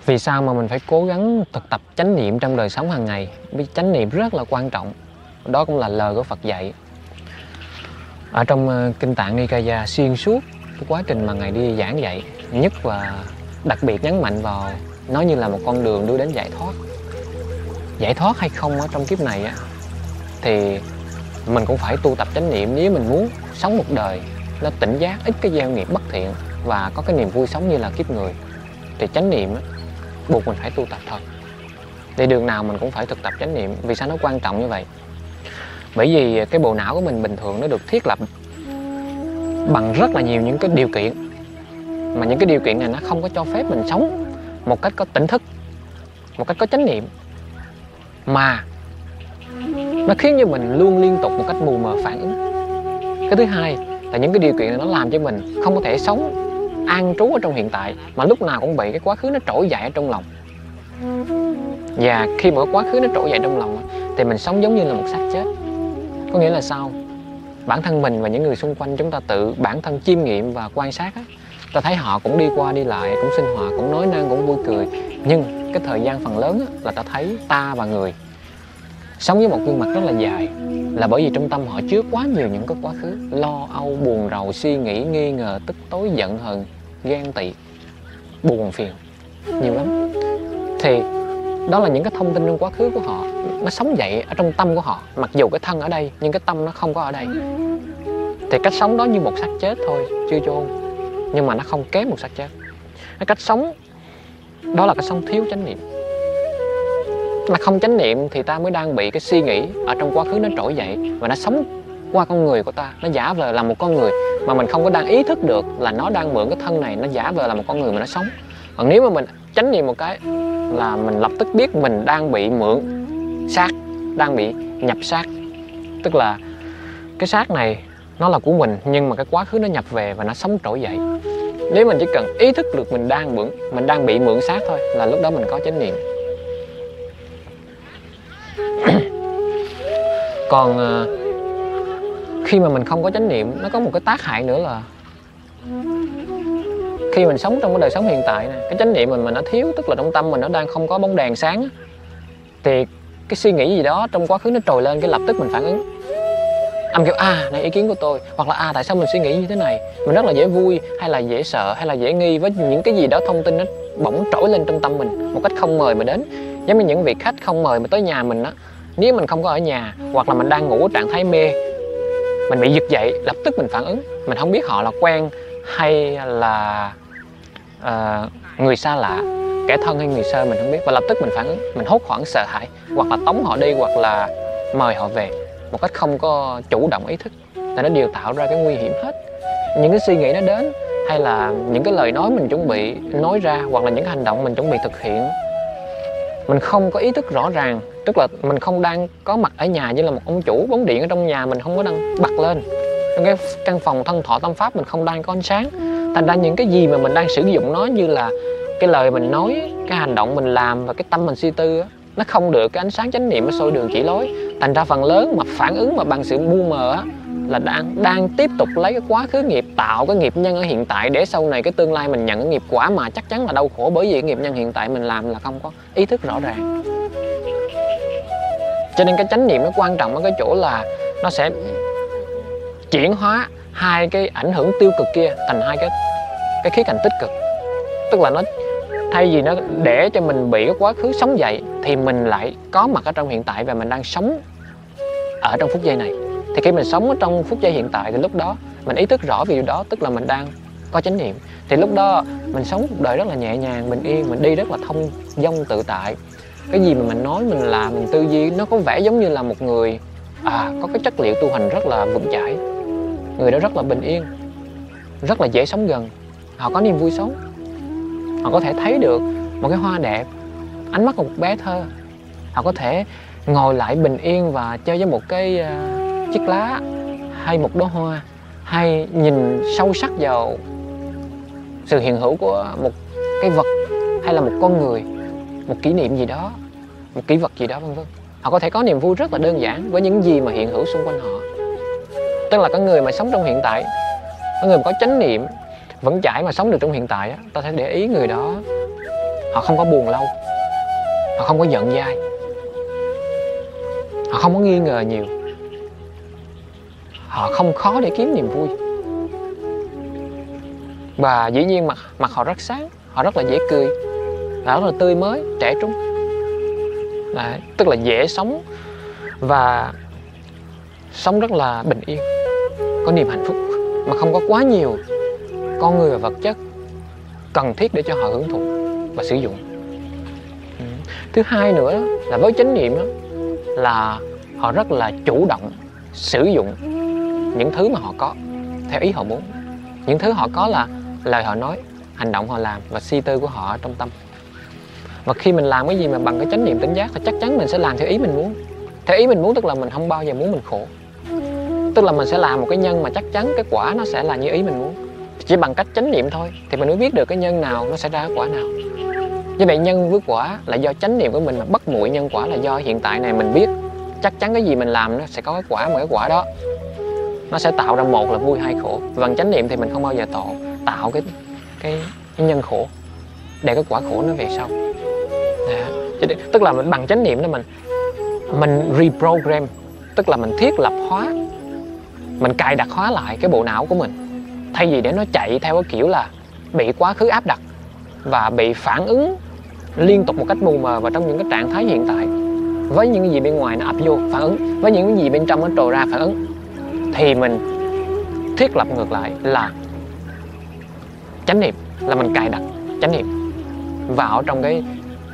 Vì sao mà mình phải cố gắng thực tập chánh niệm trong đời sống hàng ngày? Vì chánh niệm rất là quan trọng. Đó cũng là lời của Phật dạy. Ở trong Kinh Tạng Nikaya, xuyên suốt cái quá trình mà Ngài đi giảng dạy, nhất và đặc biệt nhấn mạnh vào nó như là một con đường đưa đến giải thoát. Giải thoát hay không ở trong kiếp này á, thì mình cũng phải tu tập chánh niệm nếu mình muốn sống một đời nó tỉnh giác, ít cái gieo nghiệp bất thiện và có cái niềm vui sống như là kiếp người. Thì chánh niệm á, buộc mình phải tu tập thôi. Đi đường nào mình cũng phải thực tập chánh niệm. Vì sao nó quan trọng như vậy? Bởi vì cái bộ não của mình bình thường nó được thiết lập bằng rất là nhiều những cái điều kiện, mà những cái điều kiện này nó không có cho phép mình sống một cách có tỉnh thức, một cách có chánh niệm, mà nó khiến cho mình luôn liên tục một cách mù mờ phản ứng. Cái thứ hai là những cái điều kiện này nó làm cho mình không có thể sống an trú ở trong hiện tại, mà lúc nào cũng bị cái quá khứ nó trỗi dậy ở trong lòng. Và khi mà cái quá khứ nó trỗi dậy trong lòng thì mình sống giống như là một xác chết. Có nghĩa là sao? Bản thân mình và những người xung quanh chúng ta tự bản thân chiêm nghiệm và quan sát á, ta thấy họ cũng đi qua đi lại, cũng sinh hoạt, cũng nói năng, cũng vui cười. Nhưng cái thời gian phần lớn á, là ta thấy ta và người sống với một gương mặt rất là dài. Là bởi vì trong tâm họ chứa quá nhiều những cái quá khứ, lo âu, buồn rầu, suy nghĩ, nghi ngờ, tức tối, giận hờn, ghen tị, buồn phiền, nhiều lắm. Thì đó là những cái thông tin trong quá khứ của họ, nó sống dậy ở trong tâm của họ. Mặc dù cái thân ở đây nhưng cái tâm nó không có ở đây. Thì cách sống đó như một xác chết thôi, chưa chôn, nhưng mà nó không kém một xác chết. Cái cách sống đó là cái sống thiếu chánh niệm. Mà không chánh niệm thì ta mới đang bị cái suy nghĩ ở trong quá khứ nó trỗi dậy và nó sống qua con người của ta. Nó giả vờ là một con người mà mình không có đang ý thức được là nó đang mượn cái thân này, nó giả vờ là một con người mà nó sống. Còn nếu mà mình chánh niệm một cái là mình lập tức biết mình đang bị mượn xác, đang bị nhập xác. Tức là cái xác này nó là của mình, nhưng mà cái quá khứ nó nhập về và nó sống trỗi dậy. Nếu mình chỉ cần ý thức được mình đang bị mượn xác thôi là lúc đó mình có chánh niệm. Còn khi mà mình không có chánh niệm, nó có một cái tác hại nữa là khi mình sống trong cái đời sống hiện tại này, cái chánh niệm mình mà nó thiếu, tức là trong tâm mình nó đang không có bóng đèn sáng, thì cái suy nghĩ gì đó trong quá khứ nó trồi lên, cái lập tức mình phản ứng. Âm kêu này ý kiến của tôi, hoặc là tại sao mình suy nghĩ như thế này. Mình rất là dễ vui, hay là dễ sợ, hay là dễ nghi với những cái gì đó thông tin nó bỗng trỗi lên trong tâm mình một cách không mời mà đến. Giống như những vị khách không mời mà tới nhà mình á, nếu mình không có ở nhà hoặc là mình đang ngủ ở trạng thái mê, mình bị giật dậy, lập tức mình phản ứng. Mình không biết họ là quen hay là người xa lạ, kẻ thân hay người sơ mình không biết, và lập tức mình phản ứng, mình hốt hoảng sợ hãi, hoặc là tống họ đi, hoặc là mời họ về một cách không có chủ động ý thức. Thì nó đều tạo ra cái nguy hiểm hết. Những cái suy nghĩ nó đến, hay là những cái lời nói mình chuẩn bị nói ra, hoặc là những hành động mình chuẩn bị thực hiện, mình không có ý thức rõ ràng. Tức là mình không đang có mặt ở nhà như là một ông chủ, bóng điện ở trong nhà mình không có đang bật lên, trong cái căn phòng thân thọ tâm pháp mình không đang có ánh sáng. Thành ra những cái gì mà mình đang sử dụng nó, như là cái lời mình nói, cái hành động mình làm và cái tâm mình suy tư á, nó không được cái ánh sáng chánh niệm nó soi đường chỉ lối. Thành ra phần lớn mà phản ứng mà bằng sự bu mờ á, là đang tiếp tục lấy cái quá khứ nghiệp tạo cái nghiệp nhân ở hiện tại, để sau này cái tương lai mình nhận cái nghiệp quả mà chắc chắn là đau khổ, bởi vì cái nghiệp nhân hiện tại mình làm là không có ý thức rõ ràng. Cho nên cái chánh niệm nó quan trọng ở cái chỗ là nó sẽ chuyển hóa hai cái ảnh hưởng tiêu cực kia thành hai cái khía cạnh tích cực. Tức là nó thay vì nó để cho mình bị cái quá khứ sống dậy, thì mình lại có mặt ở trong hiện tại và mình đang sống ở trong phút giây này. Thì khi mình sống ở trong phút giây hiện tại thì lúc đó mình ý thức rõ về điều đó, tức là mình đang có chánh niệm. Thì lúc đó mình sống cuộc đời rất là nhẹ nhàng, bình yên, mình đi rất là thông dong tự tại. Cái gì mà mình nói, mình làm, mình tư duy, nó có vẻ giống như là một người có cái chất liệu tu hành rất là vững chãi. Người đó rất là bình yên, rất là dễ sống gần. Họ có niềm vui sống. Họ có thể thấy được một cái hoa đẹp, ánh mắt của một bé thơ. Họ có thể ngồi lại bình yên và chơi với một cái chiếc lá, hay một đóa hoa, hay nhìn sâu sắc vào sự hiện hữu của một cái vật, hay là một con người, một kỷ niệm gì đó, một kỷ vật gì đó, vân vân. Họ có thể có niềm vui rất là đơn giản với những gì mà hiện hữu xung quanh họ. Tức là cái người mà sống trong hiện tại, cái người mà có chánh niệm vững chãi mà sống được trong hiện tại á, ta sẽ để ý người đó họ không có buồn lâu, họ không có giận dai, họ không có nghi ngờ nhiều, họ không khó để kiếm niềm vui. Và dĩ nhiên mặt họ rất sáng, họ rất là dễ cười, rất là tươi mới, trẻ trung. Đấy, tức là dễ sống và sống rất là bình yên, có niềm hạnh phúc mà không có quá nhiều con người và vật chất cần thiết để cho họ hưởng thụ và sử dụng. Thứ hai nữa là với chánh niệm đó, là họ rất là chủ động sử dụng những thứ mà họ có theo ý họ muốn. Những thứ họ có là lời họ nói, hành động họ làm và suy tư của họ ở trong tâm. Và khi mình làm cái gì mà bằng cái chánh niệm tỉnh giác thì chắc chắn mình sẽ làm theo ý mình muốn. Theo ý mình muốn tức là mình không bao giờ muốn mình khổ. Tức là mình sẽ làm một cái nhân mà chắc chắn cái quả nó sẽ là như ý mình muốn. Chỉ bằng cách chánh niệm thôi thì mình mới biết được cái nhân nào nó sẽ ra cái quả nào. Như vậy nhân với quả là do chánh niệm của mình, mà bất muội nhân quả là do hiện tại này mình biết chắc chắn cái gì mình làm nó sẽ có cái quả, mà cái quả đó nó sẽ tạo ra một là vui hay khổ. Bằng chánh niệm thì mình không bao giờ tạo cái nhân khổ để cái quả khổ nó về sau. Tức là mình bằng chánh niệm đó mình reprogram, tức là mình thiết lập hóa, mình cài đặt hóa lại cái bộ não của mình, thay vì để nó chạy theo cái kiểu là bị quá khứ áp đặt và bị phản ứng liên tục một cách mù mờ vào trong những cái trạng thái hiện tại. Với những cái gì bên ngoài nó ập vô phản ứng, với những cái gì bên trong nó trồi ra phản ứng, thì mình thiết lập ngược lại là chánh niệm, là mình cài đặt chánh niệm vào trong cái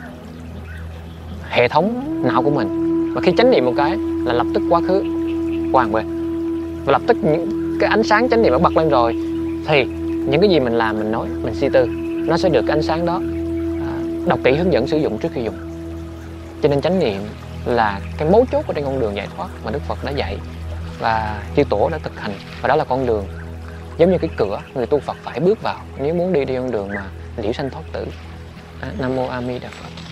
hệ thống não của mình. Và khi chánh niệm một cái là lập tức quá khứ qua một bên, và lập tức những cái ánh sáng chánh niệm nó bật lên rồi thì những cái gì mình làm, mình nói, mình suy tư nó sẽ được cái ánh sáng đó đọc kỹ hướng dẫn sử dụng trước khi dùng. Cho nên chánh niệm là cái mấu chốt ở trên con đường giải thoát mà Đức Phật đã dạy và chư tổ đã thực hành, và đó là con đường giống như cái cửa người tu Phật phải bước vào nếu muốn đi con đường mà liễu sanh thoát tử. Nam mô A Di Đà Phật.